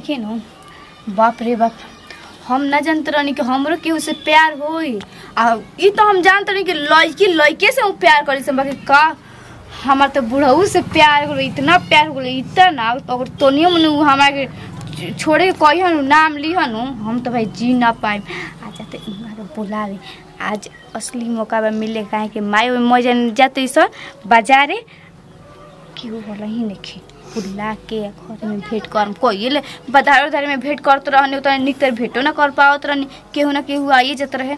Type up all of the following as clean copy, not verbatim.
के नो बाप रे बाप हम ना जानते रहनी कि हमरो केहू से प्यार होई आ ई तो हम जानते रही कि लड़के से प्यार करी से बाकी का हमार तो बुढ़ऊ से प्यार हो इतना प्यार हो इतना तो तोनियो मनु हमारे छोड़े के कहिहनु नाम लिहनु हम तो भाई जी ना पाए आ जाते बुलावे आज असली मौका बा मिले काहे कि माई मजन जाते सर बाजारे क्यों बोला ही नहीं बुला के घर में भेंट कर कहिले बधार में भेंट करते रहने तो निक तर भेंटो ना कर पावत रहने केहू ना केहू आइए जत रहे।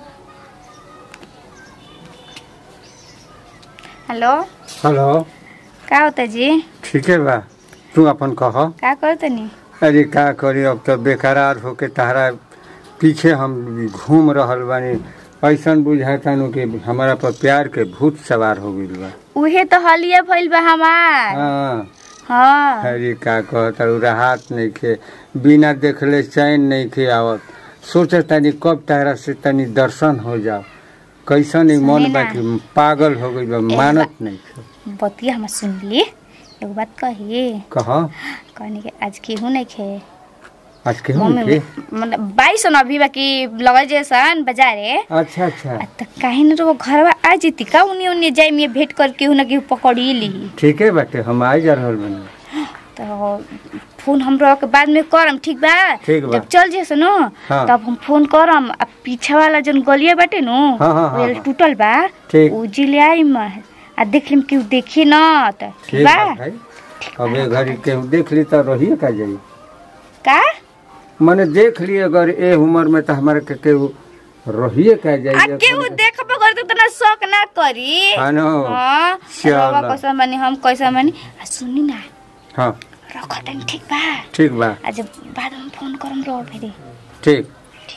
हेलो हेलो का होता जी? ठीक है बा तू अपन कह का करते नहीं? अरे का करी अब तो बेकरार होके तारा पीछे हम घूम रहल बानी ऐसा बुझाता नु कि हमारा पर प्यार के भूत सवार हो गइल बा। उहे तो हलिया भइल बा हमार। हां अरे का कहता राहत नहीं खे बिना देखले चैन नहीं खे आवत सोचे तनी कब तारा से तनी दर्शन हो जाओ कैसा नहीं मन बाकी पागल हो गई बा मानत नहीं खे। बतिया हम सुन लिए एक बात कही कहने के आज केहू नहीं खे आज केहू नहीं खे मतलब 22 अभी बाकी लगे जैसन बाजारे। अच्छा अच्छा त काहे न रो घरवा आ जती का उन्नी जाई में भेंट कर केहू ना केहू पकड़ी ली। ठीक है बाटे हम आ जा रहल बनी तो फोन हमरा के बाद में करम ठीक बा जब चल जेस नो तब हम फोन करम आ पीछे वाला जन गलिया बाटे नो वेल टूटल बा उ जिले आई म आ देख लिम केहू देखी ना त ठीक बा अबे घरी केहू देख ली त रहिए का जाई का माने देख लिए अगर ए उम्र में तो हमारे के केहू रहिए का जाई केहू देखबो कर तो तना शौक ना करी। हां चलो कैसा मानी हम कैसा मानी सुनी ना। हां रख तन ठीक बा आज बाद में फोन करम रो फेरी ठीक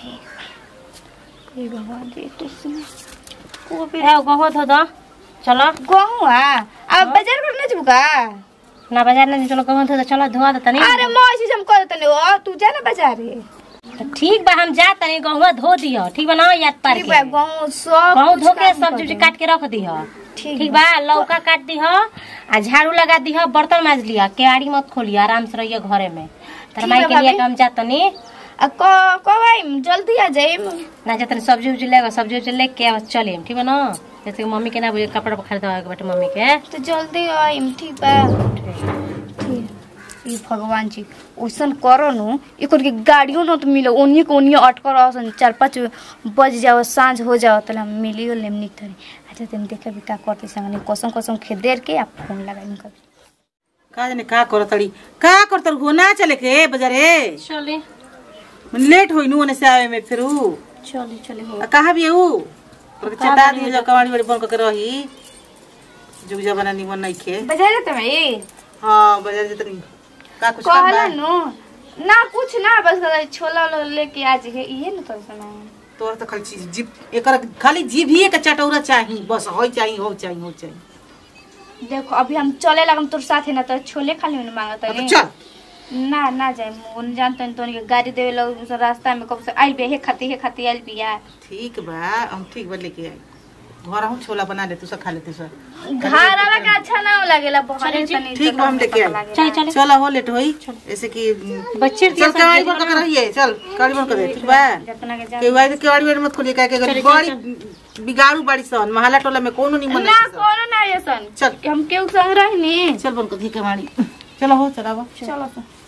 ए भगवान दे तो सुन को भी है गहो थो द चलो गहो अब बाजार करने जबका ना बाजार नहीं चलो गहो थो चलो धोआ दे तनी। अरे मौसी हम कर तनी ओ तू जा ना बाजार तो ठीक बा हम जा तनी गहुआ धो दियो ठीक बा ना याद पार ठीक बा गहू धो के सब्जी काट के रख दियो ठीक बा लौका काट दियो आ झाड़ू लगा दियो बर्तन माज लिया केवाड़ी मत खोलियो आराम से रहियो घरे में तर माई के लिए हम जा तनी कब जल्दी आ जाए ना जा तनी सब्जी ले के चले ठीक बा ना जैसे मम्मी के ना बुझे कपड़ा खरीदवा के बेटा मम्मी के तो जल्दी आइम ठीक बा ठीक ई भगवान जी ओसन करो नु इकर के गाड़ियों न तो मिलो ओनिए को ओनिए अटकर आसन 4-5 बज जाओ सांझ हो जाओ त हम मिलियो लेम निक थरी अच्छा तुम देखे भी का करते संग कसम खेदेर के आ फोन लगाइम कभी का जाने का करतड़ी का करतर हो ना चले के बाजारे चले लेट होइनु ओने से आवे में फिर चले हो कहां भी ऊ तो चटा दी जो कवाड़ी बड़ी बन के रही जुग जमाना निमन नहीं खे बाजार त भाई। हां बाजार जे तनी का कुछ कहला नो ना कुछ ना बस छोला लेके आज है इहे न तो सुना तोर तो खाली चीज जीभ एकर खाली जीभ ही के चटौरा चाहिए बस हो चाहिए देखो अभी हम चले लगम तोर साथ है ना तो छोले खाली में मांगत है चल ना जाए उन जानते हैं तो गाड़ी देवे लोग रास्ता में कब से आइल बे हे खाती आइल बिया ठीक बा हम ठीक बा लेके आई घर हम छोला बना ले तू सब खा ले तू सब घर आला का अच्छा ना लागेला बहुत तनी ठीक बा हम लेके आई चल हो लेट होई ऐसे कि बच्चे चल कवाड़ी बन कर रही है चल कवाड़ी बन कर दे ठीक बा केवाड़ी में मत खोलिए काहे के बड़ी बिगाड़ू बाड़ी सन महला टोला में कोनो नहीं मन ना कोनो ना ऐसन चल हम केहू संग रहनी चल बन कर दी कवाड़ी चलो हो चलावा चलो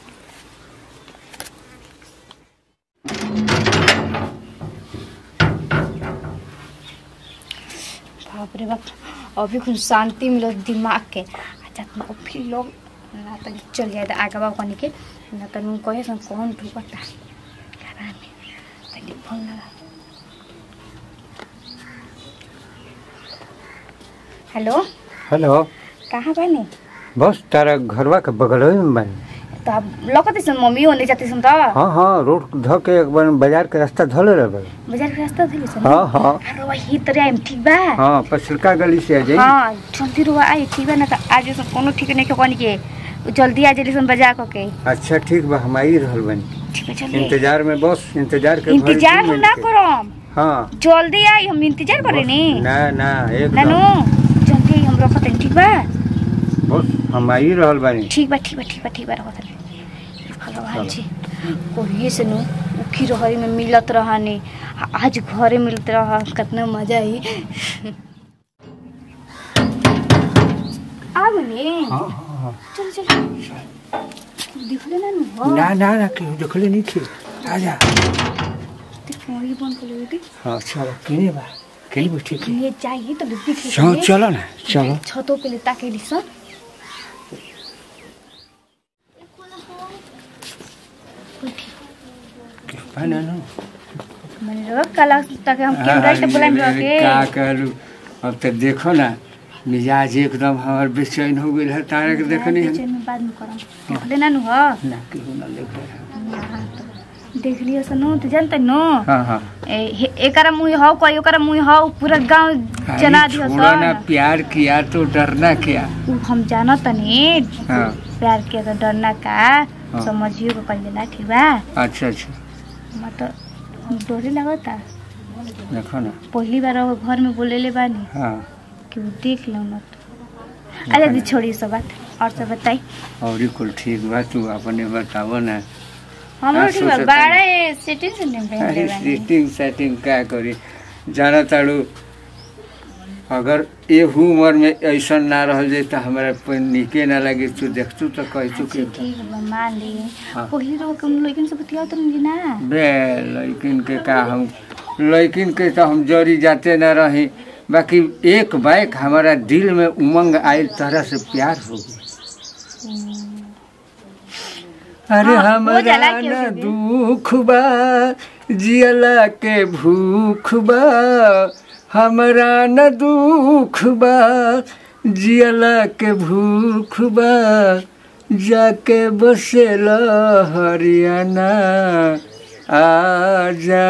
बाप रे बाप अभी कुछ शांति मिलो दिमाग के अच्छा तुम फिर लोग ना तो चल जाए आगे बाबा कहने के ना तो तुम कहे सुन कौन ढूंढता घर में टेलीफोन लगा। हेलो कहाँ बने? बस तारा घरवा के बगल में बने तो अब लौकते सन मम्मी होने जाते सन तो हां रोड ध के एक बार बाजार के रास्ता धले रहे बाजार के रास्ता धले सन हां अरे वही तरह आइम ठीक बा हां पछिलका गली से आ जाई हां जल्दी रुआ आई ठीक बा ना तो आज सब कोनो ठीक नहीं के कोनी के जल्दी आ जली सन बाजार को के। अच्छा ठीक बा हम आई रहल बनी ठीक है चलिए इंतजार में बस इंतजार हम ना करम हां जल्दी आई हम इंतजार करे नी ना ना एकदम नानू जल्दी हम रखत ठीक बा बस हम आई रहल बानी ठीक बा रखत भगवान जी कोई से नु उखी रहरी में मिलत रहनी आज घरे मिलत रहा कितना मजा आई आ गए। हां चल चल देखले ना नु ना ना ना क्यों देखले नहीं थे आजा देखो ये बंद कर ले। हां चलो किने बा केली बैठी के ये चाहिए तो दिख चलो ना चलो छतों पे ले ताके दिसन पाना ना मैंने रख कला ताके हम कैमरा से बुलाएं के का करू अब तो देखो ना मिजाज एकदम हमार बेचैन हो गइल है तारे के देखनी है में बाद में करम देखले ना नु ह ना केहू ना देख देख लियो सनो तो जानते नो। हां एकरा मुंह हाउ कोई ओकरा मुंह हाउ पूरा गांव जना दियो छोड़ो ना प्यार किया तो डरना क्या हम जाना तनी हां प्यार किया तो डरना का समझियो को कर लेला ठीक बा। अच्छा अच्छा मत डोरे लगता देखो ना पहली बार घर में बोलेले बानी हां कि वो देख लो ना तो अरे दी छोड़ी सब बात और सब बताई और कुल ठीक बा तू अपने बतावो ना हमरो ठीक बा बाड़े सेटिंग से नहीं अरे बानी सेटिंग क्या करी जाना ताड़ू अगर एहू उम्र में ऐसा ना रहल जाए तो हमारा निके ना लगे तू देखतू तो कहतू के ठीक बा मान ली पहली रो के लेकिन सब बतिया तो नहीं ना बे लेकिन के का हम लेकिन के तो हम जरी जाते ना रही बाकी एक बैक हमारा दिल में उमंग आयल तरह से प्यार हो गया। अरे हमारा न दुख बा जियला के भूख बा हमारा न दुख बा जियला के भूख बा जाके बसेला हरियाणा आ जा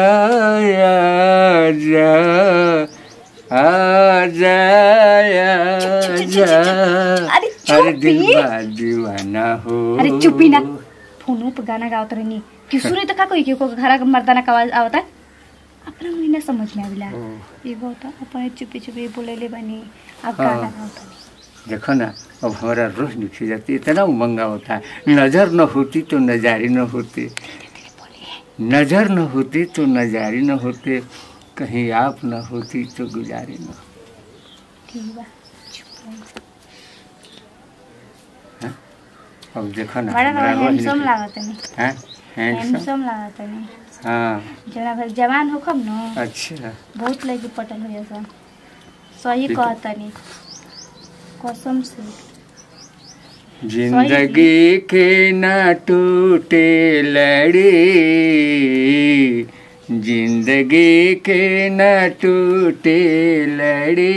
अरे दिल बा दीवाना हो। अरे चुप्पी ना फोनो पे गाना गावत रहनी कि सुने तो का कोई के को घर का मर्दाना का आवाज आवता अपना महीना समझ में आविला ये बहुत अपने चुप्पी चुप्पी बोलेले बनी अब गाना गावत देखो ना अब हमारा रोज निकल जाती इतना उमंगा होता है नजर न होती तो नजारी न होती नजर न होती तो नजारी न होते कहीं आप न होती तो गुजारी न ठीक बा अब देखो ना बड़ा हैंडसम लागत नहीं हैं हैंडसम लागत नहीं हां जना भर जवान हो कब न अच्छा बहुत लगी पटल हो जैसा सही कहता नहीं कसम से जिंदगी के ना टूटे लड़ी जिंदगी के ना टूटे लड़ी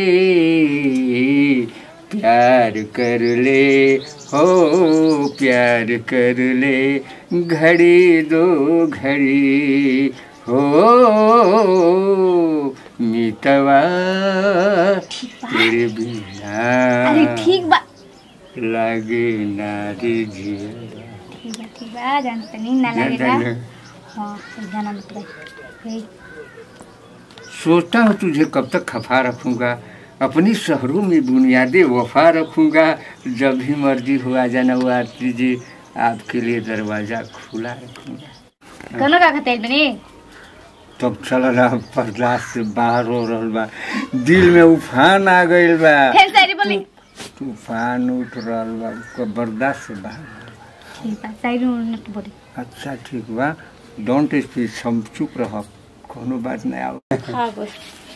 प्यार कर ले हो प्यार कर ले घड़ी दो घड़ी हो मितवा तेरे बिना अरे ठीक बा लगे नारी जिया ठीक बा जानते नहीं ना लगेगा हाँ गाना मतलब सोचता हूँ तुझे कब तक खफा रखूँगा अपनी शहरों में बुनियादी वफा रखूँगा जब भी मर्जी हो आ जाना वो आरती जी आपके लिए दरवाज़ा खुला रखूँगा। गाना का खतेल बनी तब चल रहा पर्दा से बाहर हो रहल बा दिल में उफान आ गइल बा फिर शायरी बोली तूफान उठ रहल बा उसको बर्दाश्त से बाहर ठीक बा शायरी मत बोली अच्छा ठीक बा डोंट स्पीक हम चुप रह कोनो बात नहीं आवे हां बस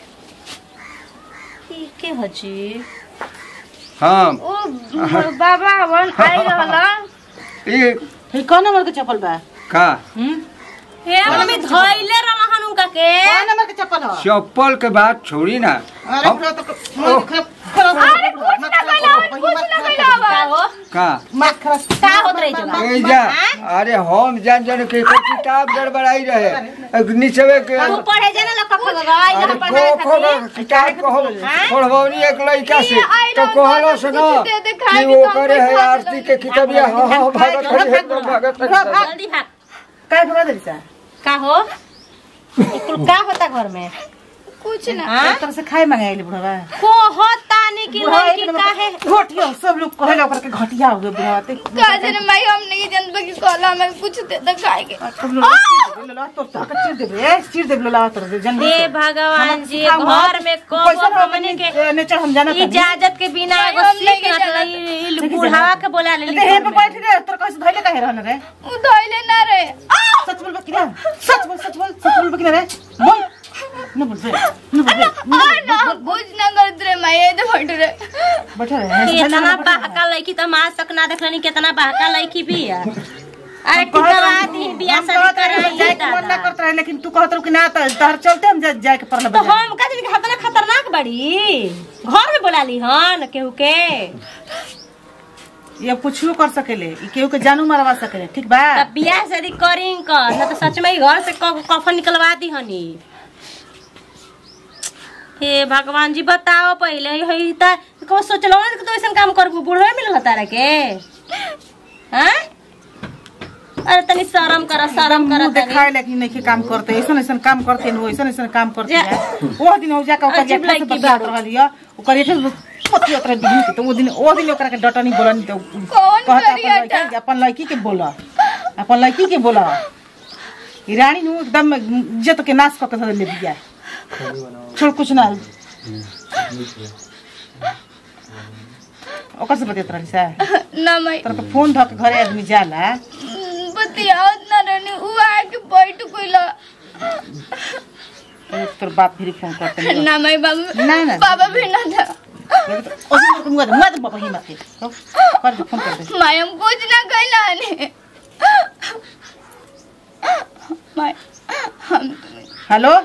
ई के हजी हां ओ बाबा वन आई रहला ये कौन नंबर के चप्पल बा का हे मम्मी धइले रहन उनका के कौन नंबर के चप्पल हो चप्पल के बात छोड़ी ना अरे हम- अरे कुछ ना का हो का मत खरस का होत रही जगह ए जा अरे हम जान जान के कोई किताब गड़बड़ाई रहे नीचवे के तू पढ़े जाना लोग कखो गई अरे जहां पढ़े को किताब को पढ़वनी एक लड़का से तो कहलो सुनो कि वो करे है आरती के किताबिया हां हां भागत है तो भागत है जल्दी भाग काय खबर दे सा का हो कुल का होता घर में कुछ ना हाँ? तरह से खाए मंगाइले बुढ़वा को होतानी की लड़की काहे घटिया सब लोग कहेला ओकरा के घटिया हो गए बुढ़वा ते का जन माई हमने की जनता की कहला में कुछ दे दे खाए के चिर दे ला तो जन हे भगवान जी घर में कब हमने के नेचर हम जाना इजाजत के बिना एगो सीख न बुढ़ावा के बोला ले हे पे बैठ रे तोर कैसे धइले काहे रहन रे उ धइले ना रे सच बोल बकिरा सच बोल बकिरा रे बोल न बोल ना कुछ ना कर रे माई ए दे बैठ रे बैठा रे कितना बहका लड़की तो मां तक ना देखलनी कितना बहका लड़की भी है अरे टिकवा दी बियाह शादी कराई जाए के मन ना करत रहे लेकिन तू कहत रह कि ना तहर चलते हम जाए के परला तो हम का दिन खतना खतरनाक बड़ी घर में बोला ली हन केहू के ये कुछ कर सकेले ई केहू के जानू मारवा सकेले ठीक बा तब बियाह शादी करी का ना तो सच में ही घर से कफन निकलवा दी हनी हे भगवान जी बताओ पहले हई त को सोचलो ना कि तो ऐसा काम करबू बूढ़े मिलल तारा के हैं अरे तनी शर्म कर तनी देखाए लेकिन नहीं के काम करते ऐसा काम करते न ऐसा काम करते ओ दिन हो जाके ओकर अजीब जेठा से लड़की बता रहलिया ओकर जेठा पति ओकरा बिगड़ी के तो वो दिन ओकरा के डटनी बोलनी तो कहता अपन लड़की के बोला अपन लड़की के बोला ई रानी नु एकदम इज्जत के नाश क के ले दिया छोड़ कुछ ना ओकर से बतियत रही सा ना माई तोरा के फोन ध के घरे आदमी जाला बतियावत ना रहनी उ आके बैठ कोइला तोर बाप फिर फोन करते ना माई बाबू ना बाबा भी ना था ओसी मुआ दे बाबा ही मत कर फोन कर दे माई हम कुछ ना कहला ने माई हम हेलो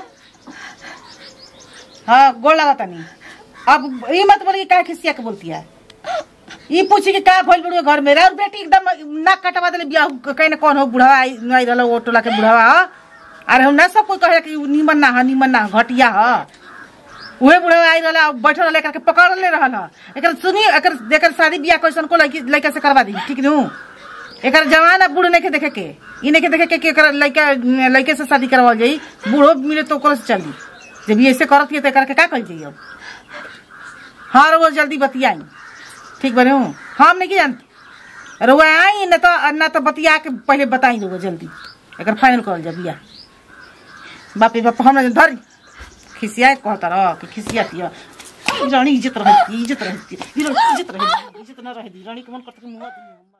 हाँ गोड़ लगा तनी अब ये मत बोली का खिसिया के बोलती है ये पूछी कि का भइल बड़ो घर में और बेटी एकदम नाक कटवा देले बियाह कहीं ना कौन हो बुढ़ावा आई रहल ओ टोला के बुढ़ावा अरे हम ना सब कोई कहे कि निमन ना घटिया ह उहे बुढ़ावा आई रहल बैठल रहल एकर के पकड़ ले रहल एकर सुनी एकर शादी बियाह कैसन को लड़का से करवा दी ठीक नु एकर जवान बूढ़ नहीं के देखे के ई नहीं के देखे के एकर लड़के से शादी करवाल जाई बूढ़ो मिले तो ओकर से चली जब ये ऐसे करत है तो एकर के का कल जाई अब हाँ रोज जल्दी बतियाई ठीक बने हूँ हम नहीं जानती रुआ आई ना तो बतिया के पहले बताई दो जल्दी एक फाइनल कर जा बिया बाप रे बाप हम धर खिसिया कहता रह कि खिसिया रानी इज्जत रहे इज्जत न रहे रानी के मन करता